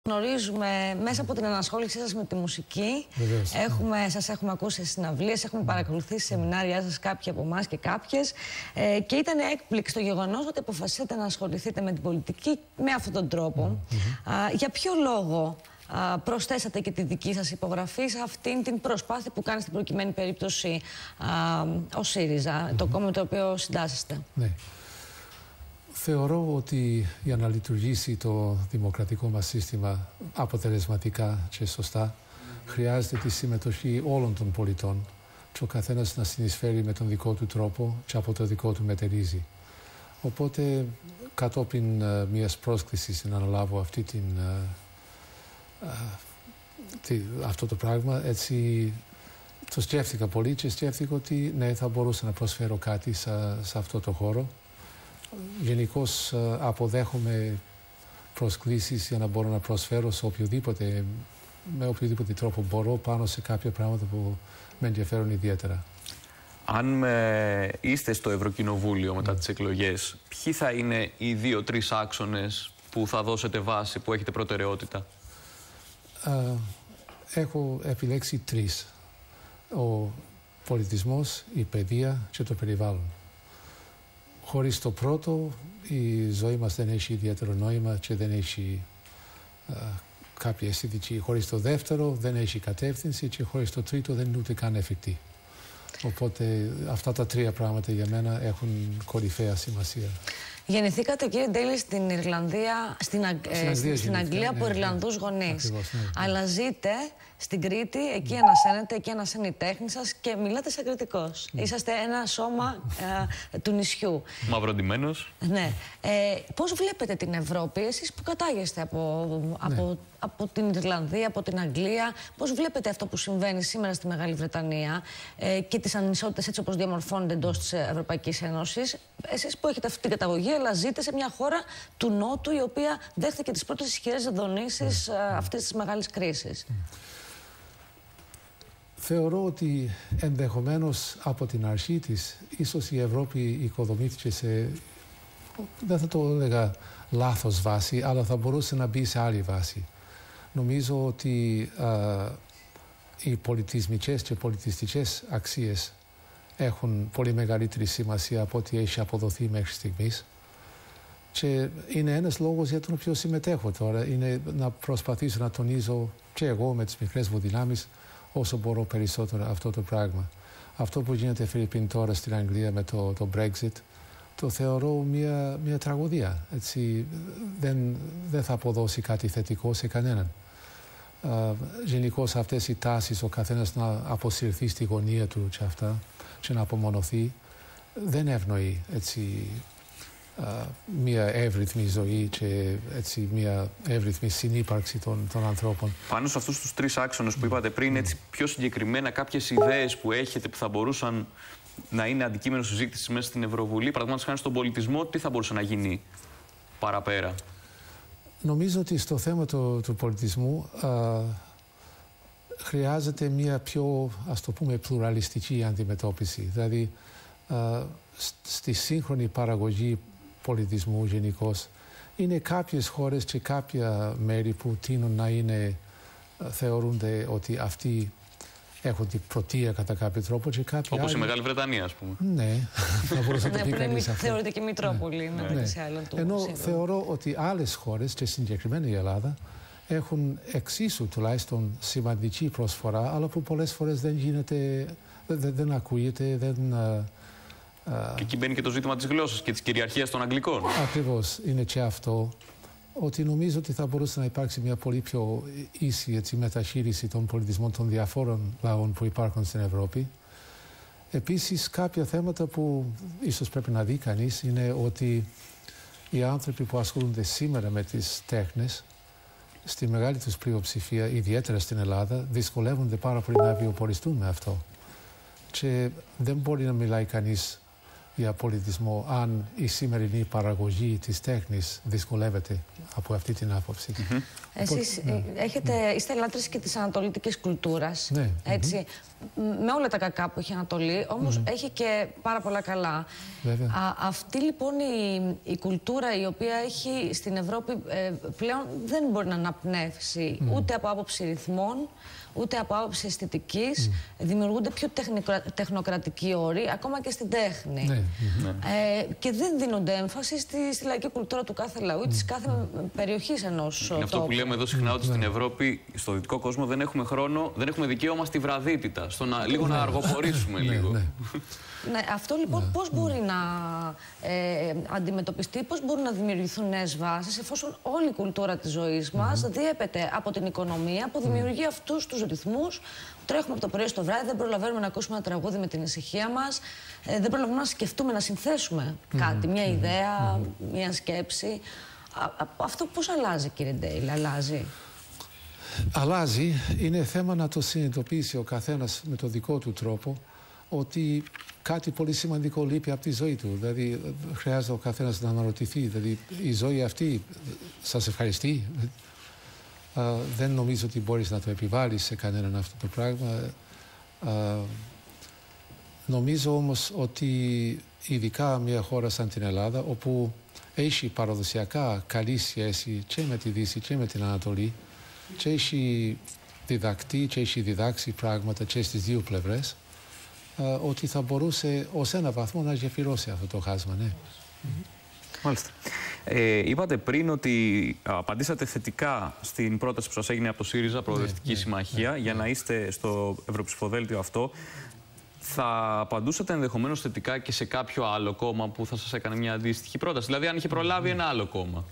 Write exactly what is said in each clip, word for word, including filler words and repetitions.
Γνωρίζουμε μέσα από την ενασχόλησή σας με τη μουσική. Έχουμε, σας έχουμε ακούσει σε συναυλίες, έχουμε παρακολουθήσει σεμινάρια σας κάποιοι από εμάς και κάποιες. Ε, και ήταν έκπληξη το γεγονός ότι αποφασίσατε να ασχοληθείτε με την πολιτική με αυτόν τον τρόπο. Mm-hmm. Α, για ποιο λόγο α, προσθέσατε και τη δική σας υπογραφή σε αυτήν την προσπάθεια που κάνει στην προκειμένη περίπτωση α, ο ΣΥΡΙΖΑ, mm-hmm. το κόμμα το οποίο συντάσσεστε? Ναι. Θεωρώ ότι για να λειτουργήσει το δημοκρατικό μας σύστημα αποτελεσματικά και σωστά χρειάζεται τη συμμετοχή όλων των πολιτών και ο καθένας να συνεισφέρει με τον δικό του τρόπο και από το δικό του μετερίζει. Οπότε κατόπιν uh, μιας πρόσκλησης να αναλάβω αυτή την, uh, uh, τι, αυτό το πράγμα, έτσι το σκέφτηκα πολύ και σκέφτηκα ότι ναι, θα μπορούσα να προσφέρω κάτι σε, σε αυτό το χώρο. Γενικώς αποδέχομαι προσκλήσεις για να μπορώ να προσφέρω σε οποιοδήποτε, με οποιοδήποτε τρόπο μπορώ πάνω σε κάποια πράγματα που με ενδιαφέρουν ιδιαίτερα. Αν με είστε στο Ευρωκοινοβούλιο μετά mm. τις εκλογές, ποιοι θα είναι οι δύο-τρεις άξονες που θα δώσετε βάση, που έχετε προτεραιότητα? Uh, έχω επιλέξει τρεις. Ο πολιτισμός, η παιδεία και το περιβάλλον. Χωρίς το πρώτο, η ζωή μας δεν έχει ιδιαίτερο νόημα και δεν έχει α, κάποια αισθητική. Χωρίς το δεύτερο δεν έχει κατεύθυνση και χωρίς το τρίτο δεν είναι ούτε καν εφικτή. Οπότε αυτά τα τρία πράγματα για μένα έχουν κορυφαία σημασία. Γεννηθήκατε, κύριε Ντέιλι, στην Ιρλανδία, στην, Αγ... στην, Αγγλία, στην Αγγλία από ναι, Ιρλανδούς ναι, γονείς. Ακριβώς, ναι, ναι. Αλλά ζείτε στην Κρήτη, εκεί ανασένετε, εκεί ανασένει η τέχνη σας και μιλάτε σαν Κρητικός. Mm. Είσαστε ένα σώμα ε, του νησιού. Μαυροντημένος. Ναι. Ε, πώς βλέπετε την Ευρώπη, εσείς που κατάγεστε από, ναι. από, από την Ιρλανδία, από την Αγγλία, πώς βλέπετε αυτό που συμβαίνει σήμερα στη Μεγάλη Βρετανία ε, και τις ανισότητες έτσι όπως διαμορφώνονται εντός της Ευρωπαϊκής Ένωσης? Εσείς που έχετε αυτή την καταγωγή, αλλά ζείτε σε μια χώρα του Νότου, η οποία δέχτηκε τις πρώτες ισχυρές δονήσεις mm. αυτής της μεγάλης κρίσης. Mm. Θεωρώ ότι ενδεχομένως από την αρχή της, ίσως η Ευρώπη οικοδομήθηκε σε, δεν θα το έλεγα λάθος βάση, αλλά θα μπορούσε να μπει σε άλλη βάση. Νομίζω ότι α, οι πολιτισμικές και πολιτιστικές αξίες έχουν πολύ μεγαλύτερη σημασία από ό,τι έχει αποδοθεί μέχρι στιγμής. Και είναι ένας λόγος για τον οποίο συμμετέχω τώρα, είναι να προσπαθήσω να τονίζω και εγώ με τις μικρές μου δυνάμεις όσο μπορώ περισσότερο αυτό το πράγμα. Αυτό που γίνεται Φιλιππίν τώρα στην Αγγλία με το, το Brexit, το θεωρώ μια, μια τραγωδία. Έτσι, δεν, δεν θα αποδώσει κάτι θετικό σε κανέναν. Uh, γενικώς αυτές οι τάσεις, ο καθένας να αποσυρθεί στη γωνία του και αυτά και να απομονωθεί, δεν ευνοεί έτσι, uh, μια εύρυθμη ζωή και έτσι, μια εύρυθμη συνύπαρξη των, των ανθρώπων. Πάνω σε αυτούς τους τρεις άξονες που είπατε πριν, έτσι, πιο συγκεκριμένα κάποιες ιδέες που έχετε που θα μπορούσαν να είναι αντικείμενο συζήτησης μέσα στην Ευρωβουλή, παραδείγματος χάρη στον πολιτισμό, τι θα μπορούσε να γίνει παραπέρα? Νομίζω ότι στο θέμα του, του πολιτισμού α, χρειάζεται μια πιο, ας το πούμε, πλουραλιστική αντιμετώπιση. Δηλαδή, α, στη σύγχρονη παραγωγή πολιτισμού γενικώς, είναι κάποιες χώρες και κάποια μέρη που τείνουν να είναι, θεωρούνται ότι αυτοί έχουν την πρωτεία κατά κάποιο τρόπο και κάποιοι όπως άλλοι... η Μεγάλη Βρετανία, ας πούμε. Ναι, θα μπορούσα να το πει κανείς αυτό. Θεωρείται και Μητρόπολη ναι. μεταξύ ναι. άλλων του. Ενώ σίγουρα. Θεωρώ ότι άλλες χώρες, και συγκεκριμένα η Ελλάδα, έχουν εξίσου τουλάχιστον σημαντική προσφορά, αλλά που πολλές φορές δεν γίνεται, δεν, δεν ακούγεται, δεν... Uh, και εκεί μπαίνει και το ζήτημα της γλώσσας και της κυριαρχίας των Αγγλικών. Ακριβώς, είναι και αυτό. Ότι νομίζω ότι θα μπορούσε να υπάρξει μια πολύ πιο ίση έτσι, μεταχείριση των πολιτισμών των διαφόρων λαών που υπάρχουν στην Ευρώπη. Επίσης, κάποια θέματα που ίσως πρέπει να δει κανείς είναι ότι οι άνθρωποι που ασχολούνται σήμερα με τις τέχνες, στη μεγάλη τους πλειοψηφία, ιδιαίτερα στην Ελλάδα, δυσκολεύονται πάρα πολύ να βιοποριστούν με αυτό. Και δεν μπορεί να μιλάει κανείς για πολιτισμό, αν η σημερινή παραγωγή της τέχνης δυσκολεύεται από αυτή την άποψη. Mm-hmm. Εσείς ναι. έχετε, είστε λάτρεις και της ανατολίτικης κουλτούρας, ναι. έτσι, mm-hmm. με όλα τα κακά που έχει η Ανατολή, όμως mm-hmm. έχει και πάρα πολλά καλά. Α, αυτή λοιπόν η, η κουλτούρα η οποία έχει στην Ευρώπη ε, πλέον δεν μπορεί να αναπνεύσει mm. ούτε από άποψη ρυθμών, ούτε από άποψη αισθητικής. Mm. Δημιουργούνται πιο τεχνικρα... τεχνοκρατικοί όροι, ακόμα και στην τέχνη. Ναι. Ε, και δεν δίνονται έμφαση στη, στη λαϊκή κουλτούρα του κάθε λαού ή της κάθε mm. περιοχής ενός τόπου. Είναι αυτό που λέμε εδώ συχνά, ότι στην Ευρώπη, στο δυτικό κόσμο, δεν έχουμε χρόνο, δεν έχουμε δικαίωμα στη βραδύτητα, στο να, λίγο να αργοπορήσουμε λίγο. Ναι, αυτό λοιπόν ναι. πώς μπορεί να ε, αντιμετωπιστεί, πώς μπορούν να δημιουργηθούν νέες βάσεις, εφόσον όλη η κουλτούρα της ζωής μας mm-hmm. διέπεται από την οικονομία που δημιουργεί mm-hmm. αυτούς τους ρυθμούς που τρέχουμε από το πρωί στο βράδυ, δεν προλαβαίνουμε να ακούσουμε ένα τραγούδι με την ησυχία μας, ε, δεν προλαβαίνουμε να σκεφτούμε, να συνθέσουμε mm-hmm. κάτι, μια ιδέα, mm-hmm. μια σκέψη. Α, α, αυτό πώς αλλάζει, κύριε Ντέιλ, αλλάζει? Αλλάζει, είναι θέμα να το συνειδητοποιήσει ο καθένας με το δικό του τρόπο, ότι κάτι πολύ σημαντικό λείπει από τη ζωή του. Δηλαδή, χρειάζεται ο καθένας να αναρωτηθεί. Δηλαδή, η ζωή αυτή σας ευχαριστεί. Α, δεν νομίζω ότι μπορείς να το επιβάλλεις σε κανέναν αυτό το πράγμα. Α, νομίζω όμως ότι ειδικά μια χώρα σαν την Ελλάδα, όπου έχει παραδοσιακά καλή σχέση και με τη Δύση και με την Ανατολή, και έχει διδακτεί και έχει διδάξει πράγματα και στις δύο πλευρές, Uh, ότι θα μπορούσε ως ένα βαθμό να γεφυρώσει αυτό το χάσμα, ναι. Mm-hmm. Μάλιστα. Ε, είπατε πριν ότι απαντήσατε θετικά στην πρόταση που σας έγινε από το ΣΥΡΙΖΑ, Προοδευτική ναι, Συμμαχία, ναι, για ναι. να είστε στο ευρωψηφοδέλτιο αυτό. Θα απαντούσατε ενδεχομένως θετικά και σε κάποιο άλλο κόμμα που θα σας έκανε μια αντίστοιχη πρόταση? Δηλαδή, αν είχε προλάβει mm-hmm. ένα άλλο κόμμα.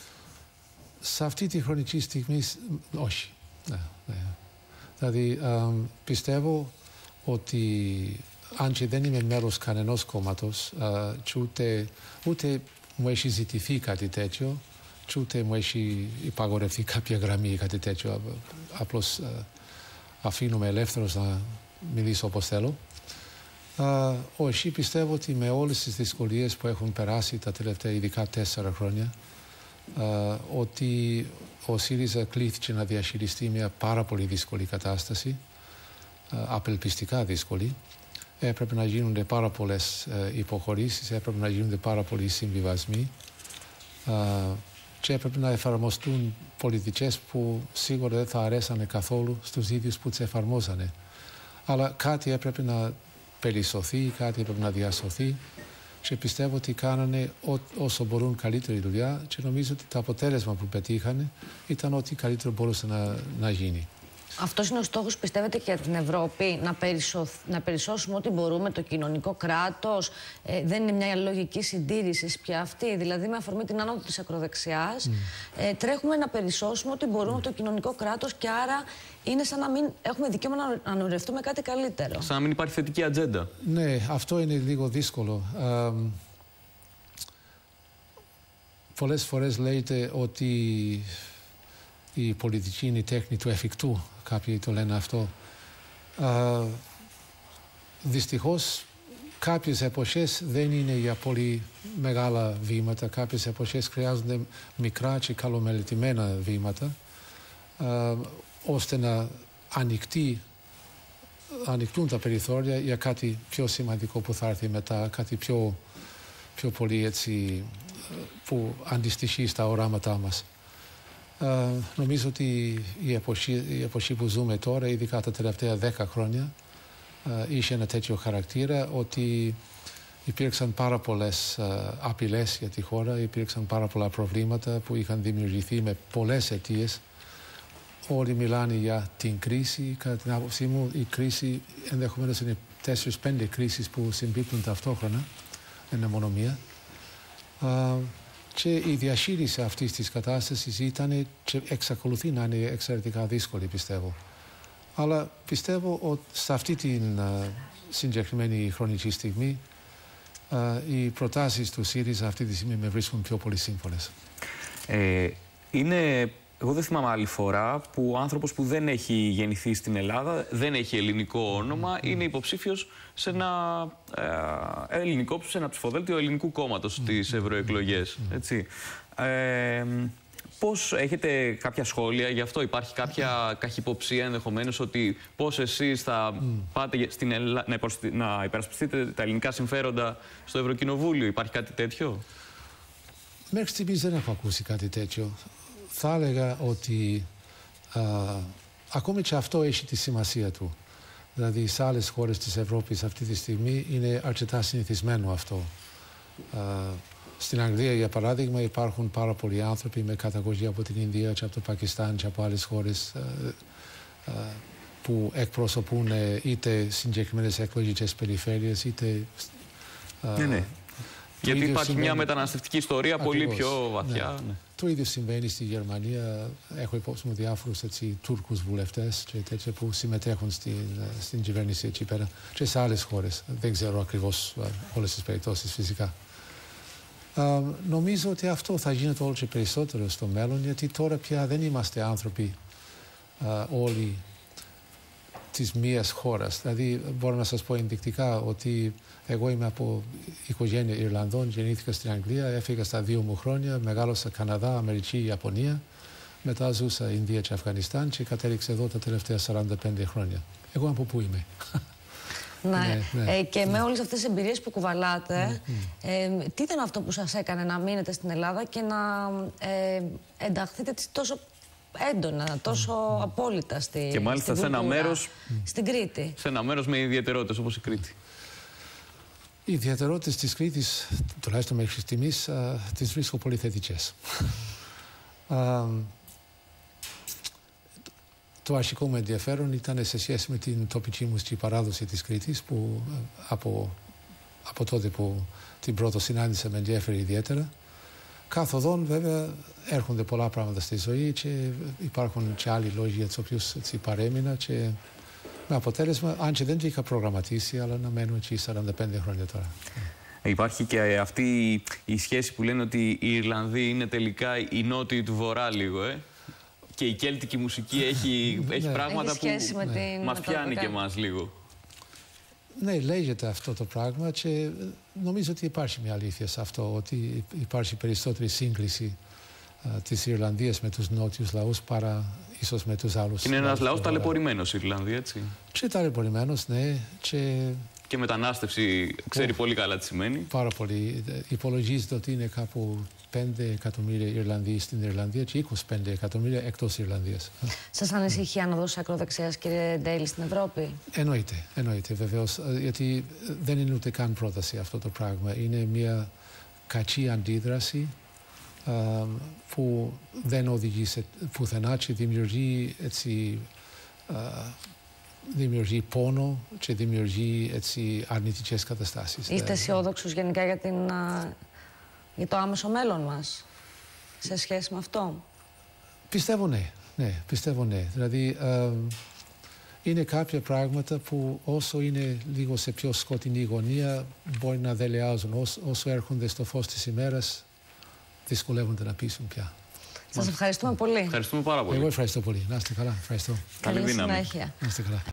Σε αυτή τη χρονική στιγμή, όχι. Ναι, ναι. Δηλαδή, α, πιστεύω ότι αν και δεν είμαι μέλος κανενός κόμματος, uh, και ούτε, ούτε μου έχει ζητηθεί κάτι τέτοιο, και ούτε μου έχει υπαγορευτεί κάποια γραμμή ή κάτι τέτοιο. Απλώς uh, αφήνομαι ελεύθερος να μιλήσω όπως θέλω. Uh, όχι, πιστεύω ότι με όλες τις δυσκολίες που έχουν περάσει τα τελευταία ειδικά τέσσερα χρόνια, uh, ότι ο ΣΥΡΙΖΑ κλήθηκε να διαχειριστεί μια πάρα πολύ δύσκολη κατάσταση, απελπιστικά δύσκολη. Έπρεπε να γίνονται πάρα πολλές ε, υποχωρήσεις, έπρεπε να γίνονται πάρα πολλοί συμβιβασμοί ε, και έπρεπε να εφαρμοστούν πολιτικές που σίγουρα δεν θα αρέσανε καθόλου στους ίδιους που τις εφαρμόζανε. Αλλά κάτι έπρεπε να περισσωθεί, κάτι έπρεπε να διασωθεί και πιστεύω ότι κάνανε ό, όσο μπορούν καλύτερη δουλειά και νομίζω ότι το αποτέλεσμα που πετύχανε ήταν ό,τι καλύτερο μπορούσε να, να γίνει. Αυτός είναι ο στόχος, πιστεύετε, και για την Ευρώπη, να, περισσο... να περισσώσουμε ό,τι μπορούμε το κοινωνικό κράτος? Ε, δεν είναι μια λογική συντήρηση πια αυτή? Δηλαδή, με αφορμή την άνοδο της ακροδεξιάς, mm. ε, τρέχουμε να περισσώσουμε ό,τι μπορούμε mm. το κοινωνικό κράτος και άρα είναι σαν να μην έχουμε δικαίωμα να ανορευτούμε κάτι καλύτερο. Σαν να μην υπάρχει θετική ατζέντα. Ναι, αυτό είναι λίγο δύσκολο. Ε, πολλές φορές λέτε ότι η πολιτική είναι η τέχνη του εφικτού. Κάποιοι το λένε αυτό. Α, δυστυχώς, κάποιες εποχές δεν είναι για πολύ μεγάλα βήματα. Κάποιες εποχές χρειάζονται μικρά και καλομελετημένα βήματα, α, ώστε να ανοιχτεί, ανοιχτούν τα περιθώρια για κάτι πιο σημαντικό που θα έρθει μετά, κάτι πιο, πιο πολύ έτσι, που αντιστοιχεί στα οράματά μας. Uh, νομίζω ότι η εποχή, η εποχή που ζούμε τώρα, ειδικά τα τελευταία δέκα χρόνια, uh, είχε ένα τέτοιο χαρακτήρα, ότι υπήρξαν πάρα πολλές uh, απειλές για τη χώρα, υπήρξαν πάρα πολλά προβλήματα που είχαν δημιουργηθεί με πολλές αιτίες. Όλοι μιλάνε για την κρίση. Κατά την άποψή μου, η κρίση ενδεχομένως είναι τέσσερις πέντε κρίσεις που συμπίπτουν ταυτόχρονα, δεν είναι μόνο μία. Uh, Και η διαχείριση αυτής της κατάστασης ήταν και εξακολουθεί να είναι εξαιρετικά δύσκολη, πιστεύω. Αλλά πιστεύω ότι σε αυτή την uh, συγκεκριμένη χρονική στιγμή uh, οι προτάσεις του ΣΥΡΙΖΑ αυτή τη στιγμή με βρίσκουν πιο πολύ σύμφωνες. Ε, είναι Εγώ δεν θυμάμαι άλλη φορά που ο άνθρωπος που δεν έχει γεννηθεί στην Ελλάδα, δεν έχει ελληνικό όνομα, mm. είναι υποψήφιος σε ένα ε, ελληνικό, σε ένα ψηφοδέλτιο ελληνικού κόμματος στις ευρωεκλογές. Mm. Έτσι. Ε, πώς έχετε κάποια σχόλια γι' αυτό, υπάρχει κάποια καχυποψία ενδεχομένως ότι πώς εσείς θα mm. πάτε στην Ελλά... να υπερασπιστείτε τα ελληνικά συμφέροντα στο Ευρωκοινοβούλιο, υπάρχει κάτι τέτοιο? Μέχρι στιγμής δεν έχω ακούσει κάτι τέτοιο. Θα έλεγα ότι α, ακόμη και αυτό έχει τη σημασία του. Δηλαδή, σε άλλες χώρες της Ευρώπης αυτή τη στιγμή είναι αρκετά συνηθισμένο αυτό. Α, στην Αγγλία, για παράδειγμα, υπάρχουν πάρα πολλοί άνθρωποι με καταγωγή από την Ινδία και από το Πακιστάν και από άλλες χώρες α, α, που εκπροσωπούν είτε συγκεκριμένες εκλογικές περιφέρειες, είτε... Α, ναι, ναι. Γιατί υπάρχει συμβαίνει... μια μεταναστευτική ιστορία Ακριβώς, πολύ πιο βαθιά. Ναι. Ναι. Το ίδιο συμβαίνει στη Γερμανία. Έχω υπόψη μου διάφορους έτσι, Τούρκους βουλευτές και τέτοια που συμμετέχουν στην, στην κυβέρνηση εκεί πέρα και σε άλλες χώρες. Δεν ξέρω ακριβώς όλες τις περιπτώσεις φυσικά. Α, νομίζω ότι αυτό θα γίνεται όλο και περισσότερο στο μέλλον, γιατί τώρα πια δεν είμαστε άνθρωποι α, όλοι της μίας χώρας. Δηλαδή, μπορώ να σας πω ενδεικτικά ότι εγώ είμαι από οικογένεια Ιρλανδών, γεννήθηκα στην Αγγλία, έφυγα στα δύο μου χρόνια, μεγάλωσα Καναδά, Αμερική, Ιαπωνία, μετά ζούσα Ινδία και Αφγανιστάν και κατέληξα εδώ τα τελευταία σαράντα πέντε χρόνια. Εγώ από πού είμαι? Ναι, ναι, ναι. Ε, και με όλες αυτές τις εμπειρίες που κουβαλάτε, mm, mm. Ε, τι ήταν αυτό που σας έκανε να μείνετε στην Ελλάδα και να ε, ενταχθείτε τόσο έντονα, τόσο mm. απόλυτα στη, και μάλιστα στην σε ένα μέρος, στην Κρήτη. Σε ένα μέρος με ιδιαιτερότητες όπως η Κρήτη. Οι ιδιαιτερότητες της Κρήτης, τουλάχιστον μέχρι στιγμής, τις βρίσκω πολύ θετικές. Το αρχικό μου ενδιαφέρον ήταν σε σχέση με την τοπική μουσική παράδοση της Κρήτης, που από, από τότε που την πρώτο συνάντησα με ενδιαφέρει ιδιαίτερα. Καθοδόν βέβαια έρχονται πολλά πράγματα στη ζωή και υπάρχουν και άλλοι λόγοι για τους οποίους έτσι, παρέμεινα και με αποτέλεσμα, αν και δεν το είχα προγραμματίσει, αλλά να μένω εκεί σαράντα πέντε χρόνια τώρα. Υπάρχει και αυτή η σχέση που λένε ότι οι Ιρλανδοί είναι τελικά οι νότιοι του Βορρά λίγο, ε? Και η κέλτικη μουσική έχει, έχει πράγματα έχει που με την, μας πιάνει και εμάς λίγο. Ναι, λέγεται αυτό το πράγμα και νομίζω ότι υπάρχει μια αλήθεια σε αυτό, ότι υπάρχει περισσότερη σύγκληση α, της Ιρλανδίας με τους νότιους λαούς παρά ίσως με τους άλλους. Είναι ένας λαός ταλαιπωρημένος η Ιρλανδία, έτσι. Και ταλαιπωρημένος, ναι. Και, και μετανάστευση ξέρει oh, πολύ καλά τι σημαίνει. Πάρα πολύ. Υπολογίζεται ότι είναι κάπου πέντε εκατομμύρια Ιρλανδοί στην Ιρλανδία και είκοσι πέντε εκατομμύρια εκτός Ιρλανδίας. Σας ανησυχεί η άνοδος ακροδεξιάς, κύριε Ντέιλι, στην Ευρώπη? Εννοείται, εννοείται βεβαίως. Γιατί δεν είναι ούτε καν πρόταση αυτό το πράγμα. Είναι μια κακή αντίδραση α, που δεν οδηγεί σε πουθενά και δημιουργεί, έτσι, α, δημιουργεί πόνο και δημιουργεί έτσι, αρνητικές καταστάσεις. Είστε αισιόδοξος γενικά για την... για το άμεσο μέλλον μας, σε σχέση με αυτό? Πιστεύω ναι, ναι, πιστεύω ναι. Δηλαδή, ε, είναι κάποια πράγματα που όσο είναι λίγο σε πιο σκοτεινή γωνία μπορεί να δελεάζουν. Όσο, όσο έρχονται στο φως της ημέρας, δυσκολεύονται να πείσουν πια. Σας ευχαριστούμε πολύ. Ευχαριστούμε πάρα πολύ. Εγώ ευχαριστώ πολύ. Να είστε καλά. Ευχαριστώ. Καλή συνέχεια. Να είστε καλά.